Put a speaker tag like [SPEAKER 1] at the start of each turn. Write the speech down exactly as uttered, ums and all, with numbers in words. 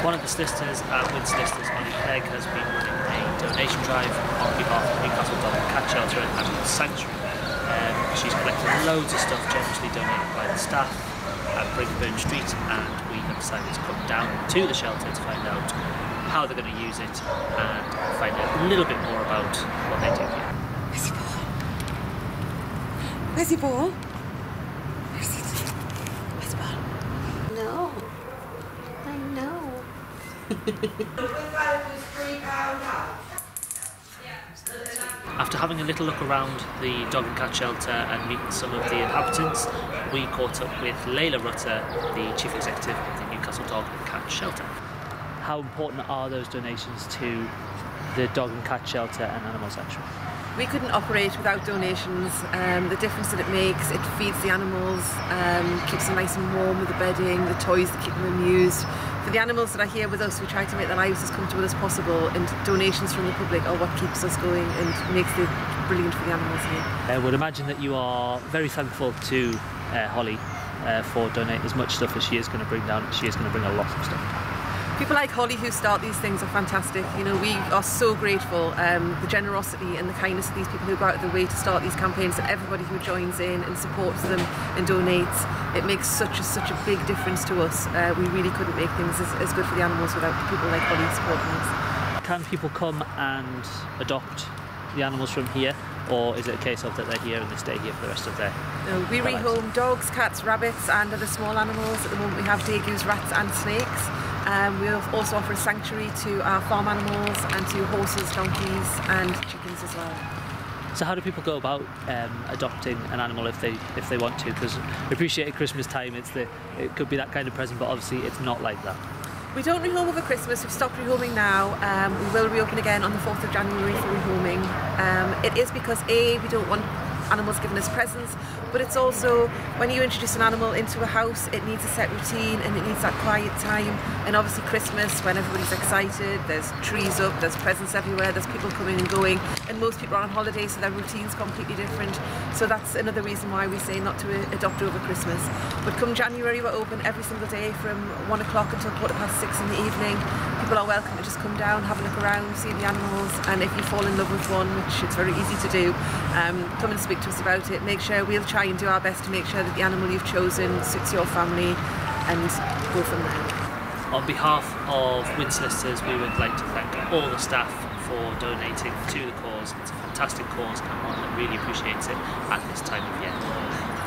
[SPEAKER 1] One of the solicitors at Winn Solicitors, Ollie Clegg, has been running a donation drive on behalf of Newcastle Dog and Cat Shelter and Animal Sanctuary. Um, she's collected loads of stuff generously donated by the staff at Brinkburn Street, and we have decided to come down to the shelter to find out how they're going to use it and find out a little bit more about what they do here.
[SPEAKER 2] Where's your ball? Where's your ball? Where's it? Where's the ball? No. I know.
[SPEAKER 1] After having a little look around the dog and cat shelter and meeting some of the inhabitants, we caught up with Layla Rutter, the Chief Executive of the Newcastle Dog and Cat Shelter. How important are those donations to the dog and cat shelter and animal sanctuary?
[SPEAKER 2] We couldn't operate without donations. Um, the difference that it makes, it feeds the animals, um, keeps them nice and warm with the bedding, the toys that keep them amused. For the animals that are here with us, we try to make their lives as comfortable as possible, and donations from the public are what keeps us going and makes it brilliant for the animals here.
[SPEAKER 1] I would imagine that you are very thankful to uh, Holly uh, for donating as much stuff as she is going to bring down. She is going to bring a lot of stuff down.
[SPEAKER 2] People like Holly who start these things are fantastic. You know, we are so grateful. Um, the generosity and the kindness of these people who go out of their way to start these campaigns, and everybody who joins in and supports them and donates, it makes such a such a big difference to us. Uh, we really couldn't make things as, as good for the animals without people like Holly supporting us.
[SPEAKER 1] Can people come and adopt the animals from here, or is it a case of that they're here and they stay here for the rest of their
[SPEAKER 2] No, we
[SPEAKER 1] their
[SPEAKER 2] rehome
[SPEAKER 1] lives?
[SPEAKER 2] Dogs, cats, rabbits and other small animals. At the moment we have degus, rats and snakes. Um, we also offer a sanctuary to our farm animals and to horses, donkeys and chickens as well.
[SPEAKER 1] So how do people go about um, adopting an animal if they if they want to? Because we appreciate at Christmas time it's the it could be that kind of present, but obviously it's not like that.
[SPEAKER 2] We don't rehome over Christmas. We've stopped rehoming now. Um, we will reopen again on the fourth of January for rehoming. Um, it is because A, we don't want animals giving us presents, but it's also when you introduce an animal into a house, it needs a set routine and it needs that quiet time. And obviously Christmas, when everybody's excited, there's trees up, there's presents everywhere, there's people coming and going, and most people are on holiday, so their routine's completely different. So that's another reason why we say not to adopt over Christmas. But come January, we're open every single day from one o'clock until quarter past six in the evening. People are welcome to just come down, have a look around, see the animals, and if you fall in love with one, which it's very easy to do, um, come and speak to us about it. Make sure we'll try and do our best to make sure that the animal you've chosen suits your family, and go from there.
[SPEAKER 1] On behalf of Winn Solicitors, we would like to thank all the staff for donating to the cause. It's a fantastic cause and one that really appreciates it at this time of year.